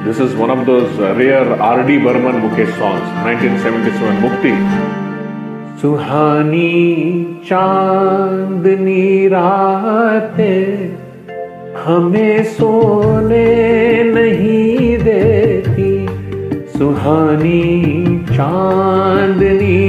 This is one of those rare R.D. Burman Mukesh songs, 1977 Mukti. सुहानी चांदनी रातें हमें सोने नहीं देती, सुहानी चांदनी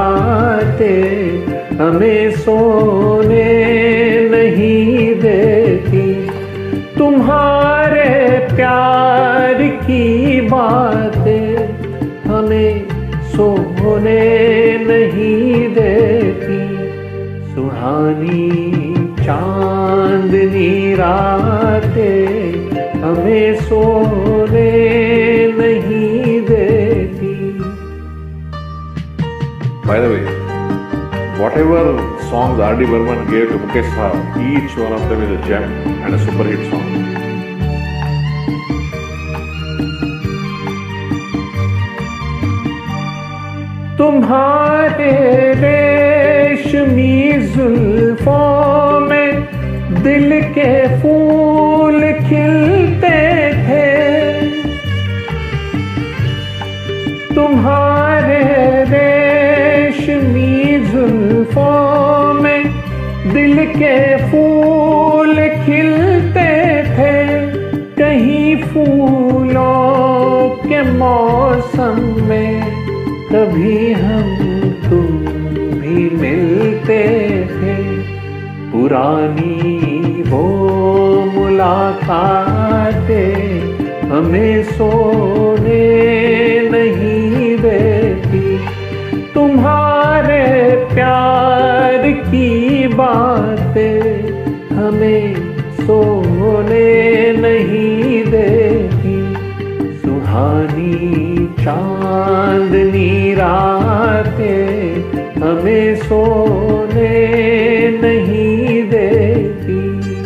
रातें हमें सोने नहीं देती, तुम्हारे प्यार की बातें हमें सोने नहीं देती, सुहानी चांदनी रातें हमें सोने नहीं देती. By the way, whatever songs R.D. Burman gave to Mukesh Saab, each one of them is a gem and a super hit song. तुम्हारे रेशमी जुल्फों में दिल के फूल खिलते थे, तुम्हारे रेशमी जुल्फों में दिल के फूल खिलते थे, कहीं फूलों के मौसम में कभी हम तुम भी मिलते थे, पुरानी वो मुलाकातें हमें सोने नहीं देती, तुम्हारे प्यार की बातें हमें सोने नहीं देती, सुहानी चांदनी रातें हमें सोने नहीं देती.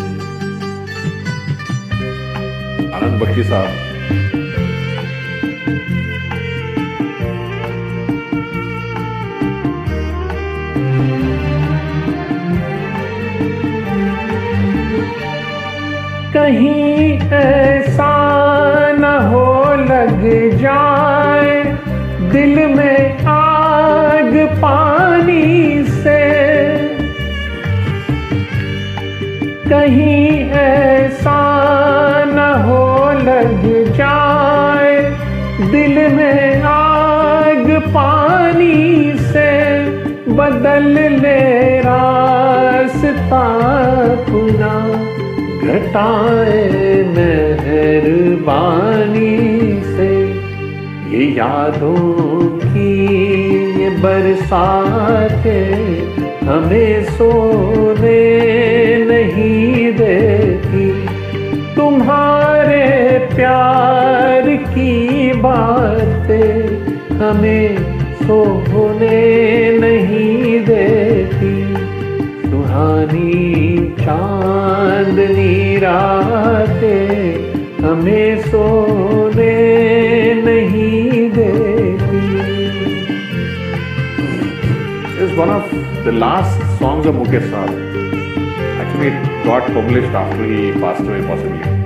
आनंद बख्शी साहब. कहीं ऐसा न हो लग जाए दिल में आग पानी से, कहीं ऐसा न हो लग जाए दिल में आग पानी से, बदल ले रास्ता अपना घटाए मेहरबानी से, ये यादों की ये बरसातें हमें सोने नहीं देती, तुम्हारे प्यार की बातें हमें सोने नहीं देती, सुहानी चांदनी रातें हमें सोने नहीं देती. This is one of the last songs of Mukesh Saab. Actually, it got published after he passed away, possibly.